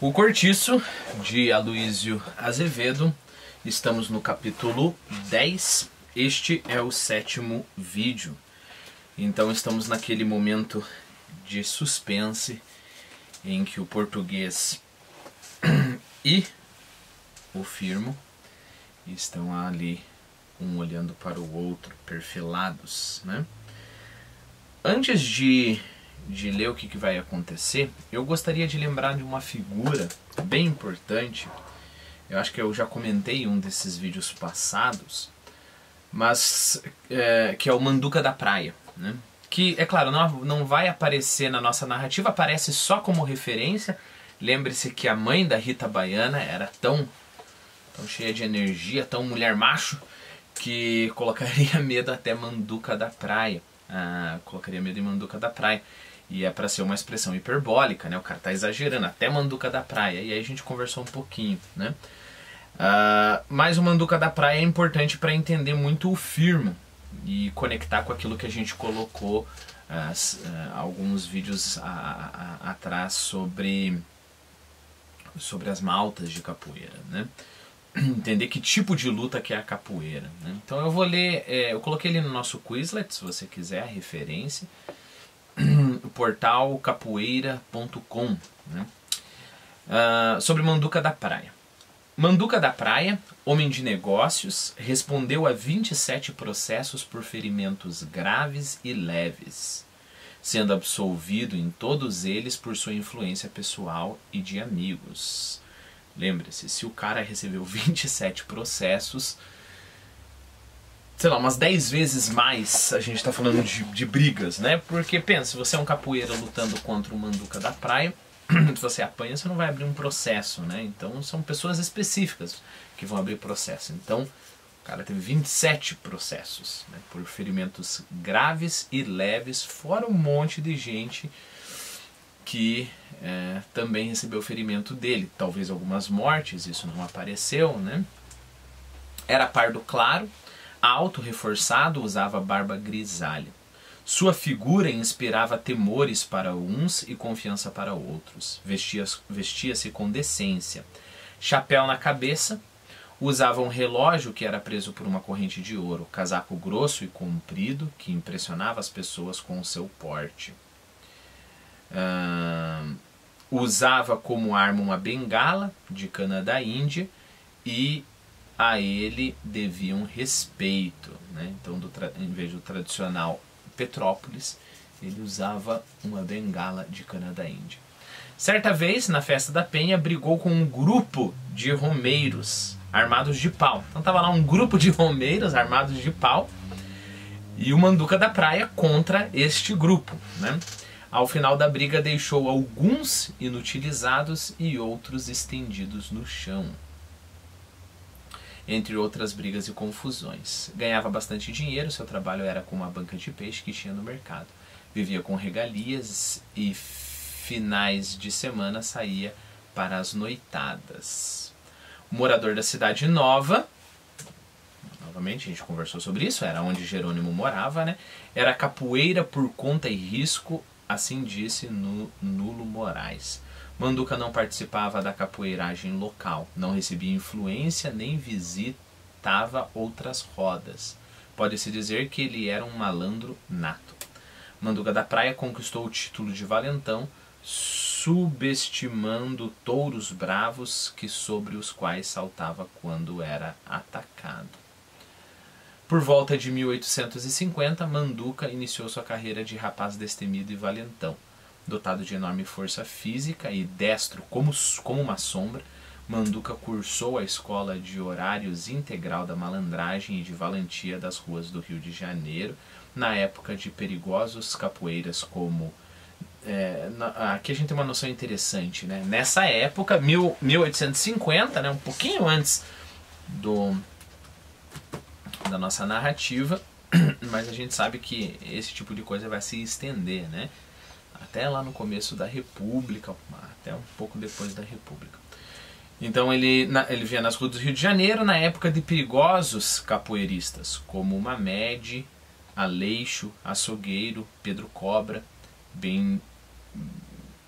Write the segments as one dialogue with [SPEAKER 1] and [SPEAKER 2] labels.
[SPEAKER 1] O Cortiço, de Aloísio Azevedo. Estamos no capítulo 10. Este é o 7º vídeo. Então estamos naquele momento de suspense em que o português e o Firmo estão ali, um olhando para o outro, perfilados, né? Antes de ler o que vai acontecer, eu gostaria de lembrar de uma figura bem importante. Eu acho que eu já comentei em um desses vídeos passados, mas que é o Manduca da Praia, né? Que, é claro, não vai aparecer na nossa narrativa, aparece só como referência. Lembre-se que a mãe da Rita Baiana era tão cheia de energia, tão mulher macho, que colocaria medo até Manduca da Praia. Colocaria medo em Manduca da Praia. E é para ser uma expressão hiperbólica, né? O cara tá exagerando, até Manduca da Praia. E aí a gente conversou um pouquinho, né? Mas o Manduca da Praia é importante para entender muito o Firmo e conectar com aquilo que a gente colocou alguns vídeos atrás sobre as maltas de capoeira, né? Entender que tipo de luta que é a capoeira, né? Então eu vou ler, eu coloquei ele no nosso Quizlet, se você quiser a referência, o portal capoeira.com, né? Sobre Manduca da Praia. Manduca da Praia, homem de negócios, respondeu a 27 processos por ferimentos graves e leves, sendo absolvido em todos eles por sua influência pessoal e de amigos. Lembre-se, se o cara recebeu 27 processos, sei lá, umas 10 vezes mais a gente está falando de brigas, né? Porque pensa, se você é um capoeira lutando contra o Manduca da Praia, se você apanha, você não vai abrir um processo, né? Então são pessoas específicas que vão abrir processo. Então o cara teve 27 processos, né, por ferimentos graves e leves, fora um monte de gente que também recebeu ferimento dele. Talvez algumas mortes, isso não apareceu, né? Era pardo claro, alto, reforçado, usava barba grisalha. Sua figura inspirava temores para uns e confiança para outros. Vestia-se com decência. Chapéu na cabeça, usava um relógio que era preso por uma corrente de ouro. Casaco grosso e comprido que impressionava as pessoas com o seu porte. Usava como arma uma bengala de cana da Índia e a ele deviam respeito, né? Então, em vez do tradicional Petrópolis, ele usava uma bengala de cana da Índia. Certa vez, na festa da Penha, brigou com um grupo de romeiros armados de pau. Então estava lá um grupo de romeiros armados de pau e o Manduca da Praia contra este grupo, né? Ao final da briga deixou alguns inutilizados e outros estendidos no chão, entre outras brigas e confusões. Ganhava bastante dinheiro, seu trabalho era com uma banca de peixe que tinha no mercado. Vivia com regalias e finais de semana saía para as noitadas. Morador da Cidade Nova, novamente a gente conversou sobre isso, era onde Jerônimo morava, né? Era capoeira por conta e risco, assim disse Nulo Moraes. Manduca não participava da capoeiragem local, não recebia influência nem visitava outras rodas. Pode-se dizer que ele era um malandro nato. Manduca da Praia conquistou o título de valentão, subestimando touros bravos sobre os quais saltava quando era atacado. Por volta de 1850, Manduca iniciou sua carreira de rapaz destemido e valentão. Dotado de enorme força física e destro como uma sombra, Manduca cursou a escola de horários integral da malandragem e de valentia das ruas do Rio de Janeiro, na época de perigosos capoeiras como... aqui a gente tem uma noção interessante, né? Nessa época, 1850, né, um pouquinho antes da nossa narrativa, mas a gente sabe que esse tipo de coisa vai se estender, né? Até lá no começo da República, até um pouco depois da República. Então ele via nas ruas do Rio de Janeiro na época de perigosos capoeiristas, como Mamed, Aleixo, Açougueiro, Pedro Cobra, bem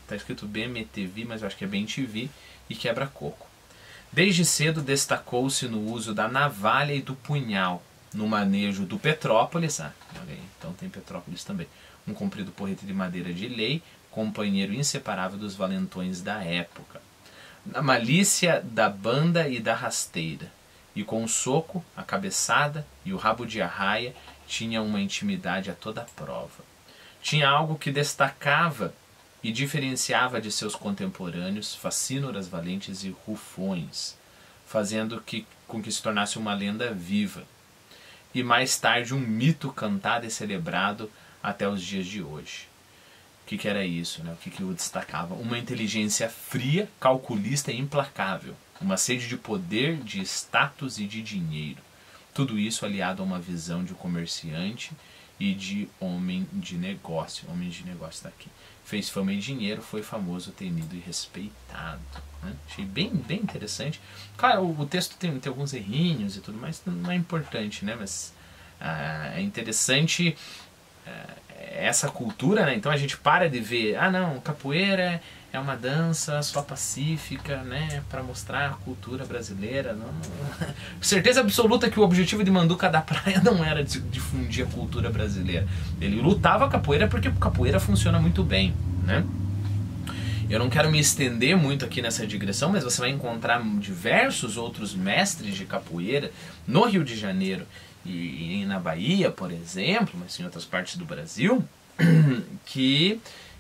[SPEAKER 1] Tá escrito BMTV, mas eu acho que é BMTV, e quebra-coco. Desde cedo destacou-se no uso da navalha e do punhal, no manejo do Petrópolis, olha aí, então tem Petrópolis também, um comprido porrete de madeira de lei, companheiro inseparável dos valentões da época. Na malícia da banda e da rasteira, e com o soco, a cabeçada e o rabo de arraia, tinha uma intimidade a toda prova. Tinha algo que destacava e diferenciava de seus contemporâneos, facínoras valentes e rufões, fazendo com que se tornasse uma lenda viva, e mais tarde um mito cantado e celebrado até os dias de hoje. O que era isso, né? O que o destacava? Uma inteligência fria, calculista e implacável, uma sede de poder, de status e de dinheiro. Tudo isso aliado a uma visão de comerciante e de homem de negócio. Homem de negócio está aqui. Fez fama e dinheiro, foi famoso, temido e respeitado. Né? Achei bem interessante. Claro, o texto tem alguns errinhos e tudo mais, não é importante, né? Mas é interessante essa cultura, né? Então a gente para de ver, não, capoeira é uma dança só pacífica, né? Para mostrar a cultura brasileira. Não. Certeza absoluta que o objetivo de Manduca da Praia não era difundir a cultura brasileira. Ele lutava a capoeira porque a capoeira funciona muito bem, né? Eu não quero me estender muito aqui nessa digressão, mas você vai encontrar diversos outros mestres de capoeira no Rio de Janeiro e na Bahia, por exemplo, mas em outras partes do Brasil, que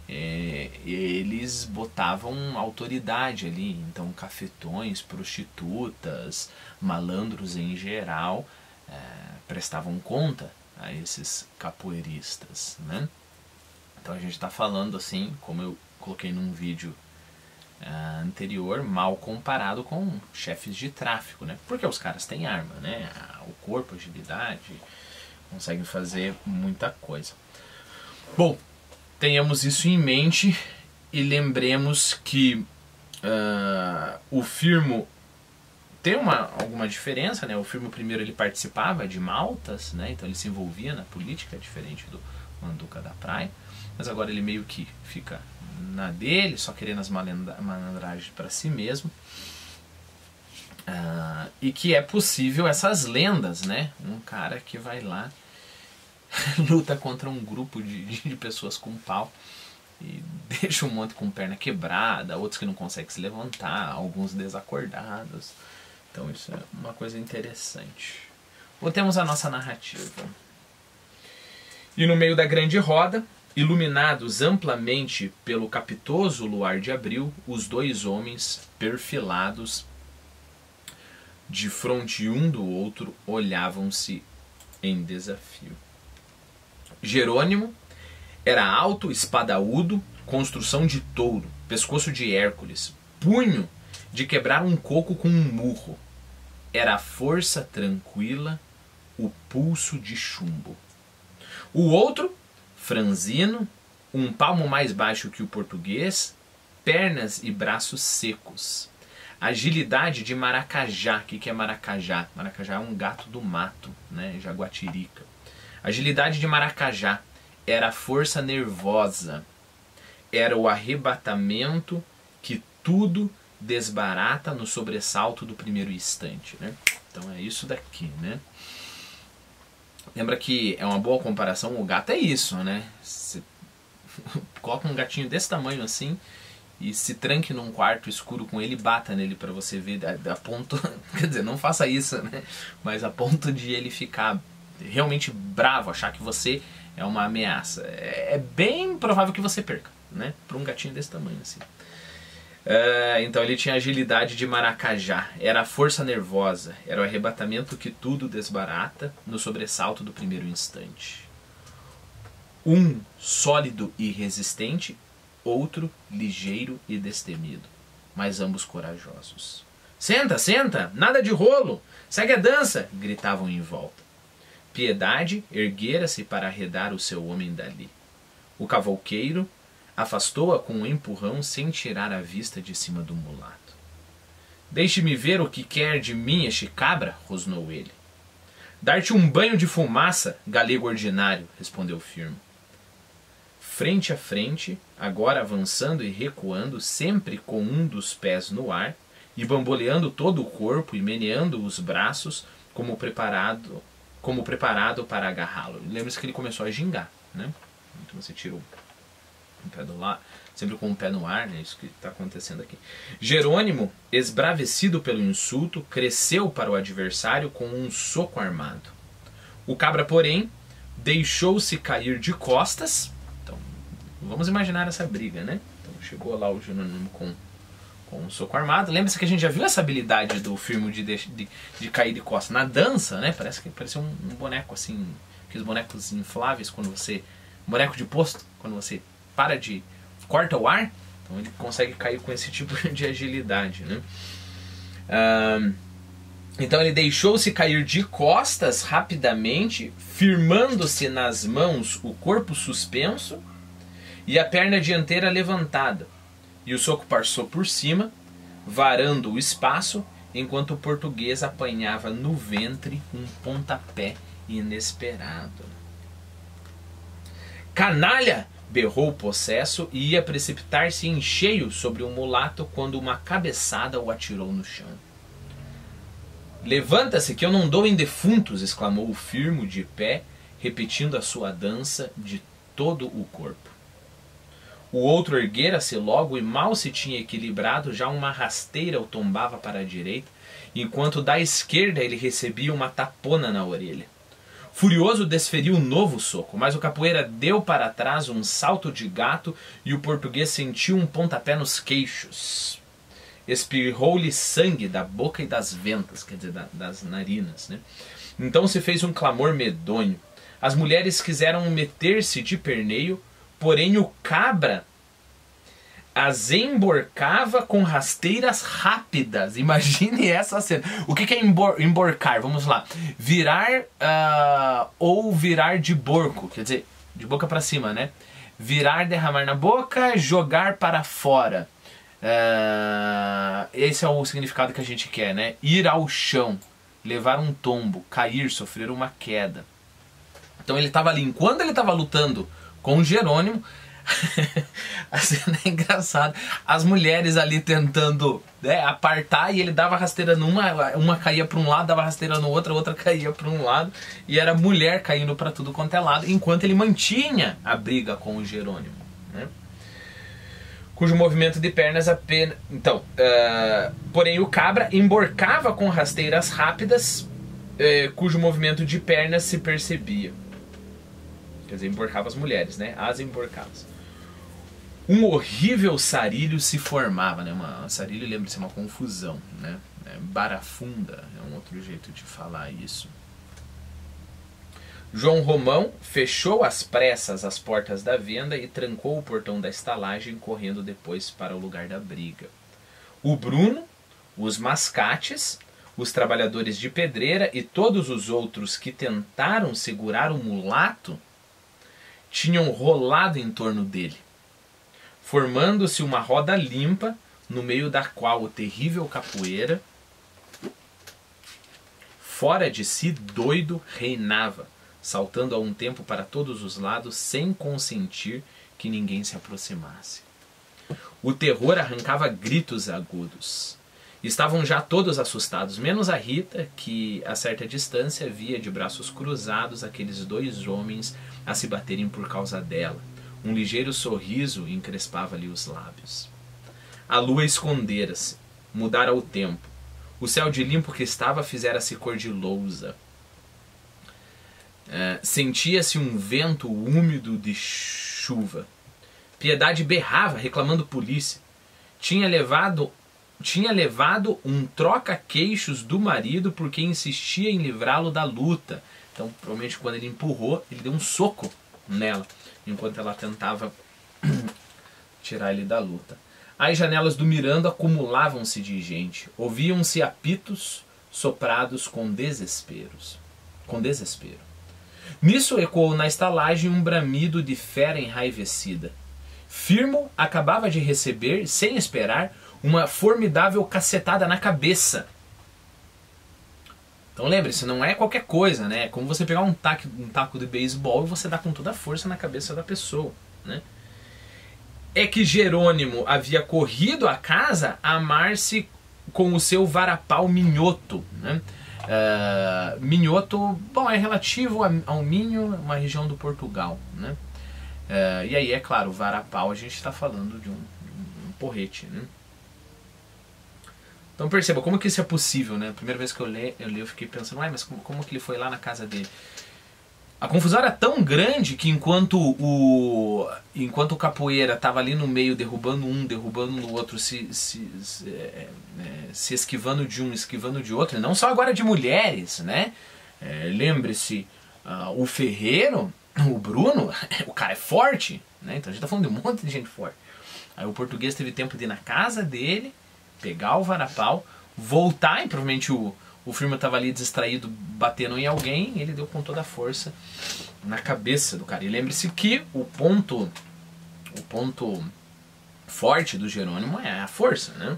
[SPEAKER 1] eles botavam autoridade ali. Então cafetões, prostitutas, malandros em geral prestavam conta a esses capoeiristas, né? Então a gente está falando assim, como eu coloquei num vídeo anterior, mal comparado com chefes de tráfico, né? Porque os caras têm arma, né? O corpo, agilidade, conseguem fazer muita coisa. Bom, tenhamos isso em mente e lembremos que o Firmo tem alguma diferença, né? O Firmo primeiro ele participava de maltas, né? Então ele se envolvia na política, diferente do Manduca da Praia, mas agora ele meio que fica na dele, só querendo as malandragens para si mesmo. E que é possível essas lendas, né? Um cara que vai lá, luta contra um grupo de pessoas com pau e deixa um monte com perna quebrada, outros que não conseguem se levantar, alguns desacordados. Então isso é uma coisa interessante. Voltemos à nossa narrativa. E no meio da grande roda, iluminados amplamente pelo capitoso luar de abril, os dois homens, perfilados de fronte um do outro, olhavam-se em desafio. Jerônimo era alto, espadaúdo, construção de touro, pescoço de Hércules, punho de quebrar um coco com um murro. Era a força tranquila, o pulso de chumbo. O outro, franzino, um palmo mais baixo que o português, pernas e braços secos. Agilidade de maracajá. O que é maracajá? Maracajá é um gato do mato, né? Jaguatirica. Agilidade de maracajá era a força nervosa, era o arrebatamento que tudo desbarata no sobressalto do primeiro instante, né? Então é isso daqui, né? Lembra que é uma boa comparação, o gato é isso, né? Você coloca um gatinho desse tamanho assim e se tranque num quarto escuro com ele e bata nele para você ver a ponto... Quer dizer, não faça isso, né? Mas a ponto de ele ficar realmente bravo, achar que você é uma ameaça. É bem provável que você perca, né? Para um gatinho desse tamanho assim. Então ele tinha agilidade de maracajá, era a força nervosa, era o arrebatamento que tudo desbarata no sobressalto do primeiro instante. Um sólido e resistente, outro ligeiro e destemido, mas ambos corajosos. Senta, senta, nada de rolo, segue a dança, gritavam em volta. Piedade erguera-se para arredar o seu homem dali. O cavouqueiro afastou-a com um empurrão sem tirar a vista de cima do mulato. Deixe-me ver o que quer de mim este cabra, rosnou ele. Dar-te um banho de fumaça, galego ordinário, respondeu Firmo. frente a frente, agora avançando e recuando, sempre com um dos pés no ar, e bamboleando todo o corpo e meneando os braços como preparado para agarrá-lo. Lembre-se que ele começou a gingar, né? Então você tira o pé do lado, sempre com o pé no ar, né? Isso que está acontecendo aqui. Jerônimo, esbravecido pelo insulto, cresceu para o adversário com um soco armado. O cabra, porém, deixou-se cair de costas. Então, vamos imaginar essa briga, né? Então, chegou lá o Jerônimo com um soco armado. Lembra-se que a gente já viu essa habilidade do Firmo de cair de costas na dança, né? Parece um boneco assim, aqueles bonecos infláveis quando você... boneco de posto, quando você corta o ar, então ele consegue cair com esse tipo de agilidade, né? Então ele deixou-se cair de costas rapidamente, firmando-se nas mãos o corpo suspenso e a perna dianteira levantada. E o soco passou por cima, varando o espaço, enquanto o português apanhava no ventre um pontapé inesperado. "Canalha!" berrou o possesso e ia precipitar-se em cheio sobre o mulato quando uma cabeçada o atirou no chão. "Levanta-se que eu não dou em defuntos!" exclamou o Firmo de pé, repetindo a sua dança de todo o corpo. O outro erguera-se logo e mal se tinha equilibrado, já uma rasteira o tombava para a direita, enquanto da esquerda ele recebia uma tapona na orelha. Furioso, desferiu um novo soco, mas o capoeira deu para trás um salto de gato e o português sentiu um pontapé nos queixos. Espirrou-lhe sangue da boca e das ventas, quer dizer, das narinas, né? Então se fez um clamor medonho. As mulheres quiseram meter-se de perneio, porém o cabra as emborcava com rasteiras rápidas. Imagine essa cena. O que é emborcar? Vamos lá. Virar ou virar de borco. Quer dizer, de boca para cima, né? Virar, derramar na boca, jogar para fora. Esse é o significado que a gente quer, né? Ir ao chão, levar um tombo, cair, sofrer uma queda. Então ele estava ali. Enquanto ele estava lutando com Jerônimo, a cena é engraçada, as mulheres ali tentando, né, apartar, e ele dava rasteira numa, uma caía para um lado, dava rasteira no outro, a outra caía para um lado, e era mulher caindo para tudo quanto é lado, enquanto ele mantinha a briga com o Jerônimo, né? Cujo movimento de pernas apenas... Então, porém o cabra emborcava com rasteiras rápidas, cujo movimento de pernas se percebia. Quer dizer, emborcava as mulheres, né? As emborcava. Um horrível sarilho se formava, né? Sarilho, lembra-se, é uma confusão, né? Barafunda é um outro jeito de falar isso. João Romão fechou às pressas as portas da venda e trancou o portão da estalagem, correndo depois para o lugar da briga. O Bruno, os mascates, os trabalhadores de pedreira e todos os outros que tentaram segurar o mulato tinham rolado em torno dele, formando-se uma roda limpa, no meio da qual o terrível capoeira, fora de si, doido, reinava, saltando a um tempo para todos os lados, sem consentir que ninguém se aproximasse. O terror arrancava gritos agudos. Estavam já todos assustados, menos a Rita, que a certa distância via de braços cruzados aqueles dois homens a se baterem por causa dela. Um ligeiro sorriso encrespava-lhe os lábios. A lua escondera-se, mudara o tempo. O céu de limpo que estava fizera-se cor de lousa. Sentia-se um vento úmido de chuva. Piedade berrava, reclamando polícia. Tinha levado um troca-queixos do marido porque insistia em livrá-lo da luta. Então, provavelmente, quando ele empurrou, ele deu um soco nela, enquanto ela tentava tirar ele da luta. As janelas do Miranda acumulavam-se de gente. Ouviam-se apitos soprados com desespero. Nisso ecoou na estalagem um bramido de fera enraivecida. Firmo acabava de receber, sem esperar, uma formidável cacetada na cabeça. Então lembre-se, não é qualquer coisa, né? É como você pegar um taco de beisebol e você dá com toda a força na cabeça da pessoa. né? É que Jerônimo havia corrido a casa a amar-se com o seu varapau Minhoto, né? Minhoto, bom, é relativo ao Minho, uma região do Portugal, né? E aí, é claro, o varapau a gente está falando de um porrete, né? Então perceba, como que isso é possível, né? A primeira vez que eu li, eu fiquei pensando, mas como que ele foi lá na casa dele? A confusão era tão grande que enquanto o capoeira estava ali no meio, derrubando um, derrubando no outro, se esquivando de um, esquivando de outro, não só agora de mulheres, né? Lembre-se, o ferreiro, o Bruno, o cara é forte, né? Então a gente tá falando de um monte de gente forte. Aí o português teve tempo de ir na casa dele, pegar o varapau, voltar, e provavelmente o Firmo estava ali distraído, batendo em alguém, e ele deu com toda a força na cabeça do cara. E lembre-se que o ponto forte do Jerônimo é a força, né?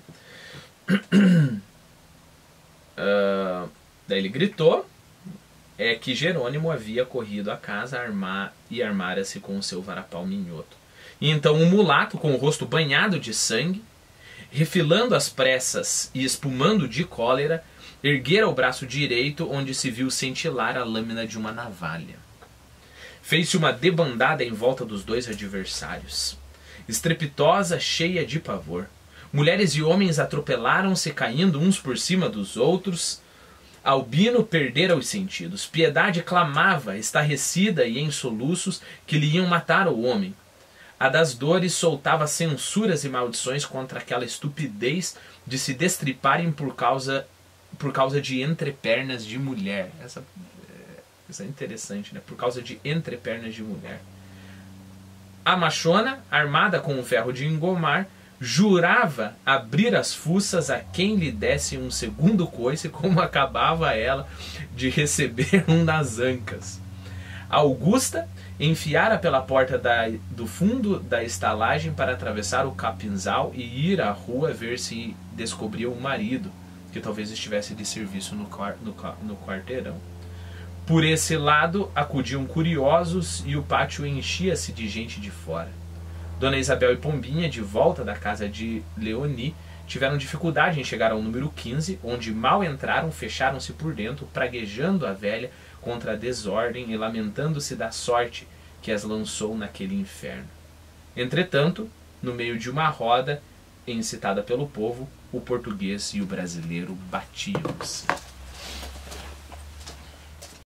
[SPEAKER 1] Daí ele gritou, que Jerônimo havia corrido a casa e armara-se com o seu varapau Minhoto. E então um mulato, com o rosto banhado de sangue, refilando às pressas e espumando de cólera, erguera o braço direito, onde se viu cintilar a lâmina de uma navalha. Fez-se uma debandada em volta dos dois adversários. Estrepitosa, cheia de pavor. Mulheres e homens atropelaram-se, caindo uns por cima dos outros. Albino perdera os sentidos. Piedade clamava, estarrecida e em soluços, que lhe iam matar o homem. A das dores soltava censuras e maldições contra aquela estupidez de se destriparem por causa de entrepernas de mulher. Essa é interessante, né? Por causa de entrepernas de mulher. A machona, armada com um ferro de engomar, jurava abrir as fuças a quem lhe desse um segundo coice, como acabava ela de receber um nas ancas. A Augusta enfiara pela porta do fundo da estalagem para atravessar o capinzal e ir à rua ver se descobria o marido, que talvez estivesse de serviço no quarteirão. Por esse lado acudiam curiosos e o pátio enchia-se de gente de fora. Dona Isabel e Pombinha, de volta da casa de Leoni, tiveram dificuldade em chegar ao número 15, onde mal entraram, fecharam-se por dentro, praguejando a velha contra a desordem e lamentando-se da sorte que as lançou naquele inferno. Entretanto, no meio de uma roda, incitada pelo povo, o português e o brasileiro batiam-se.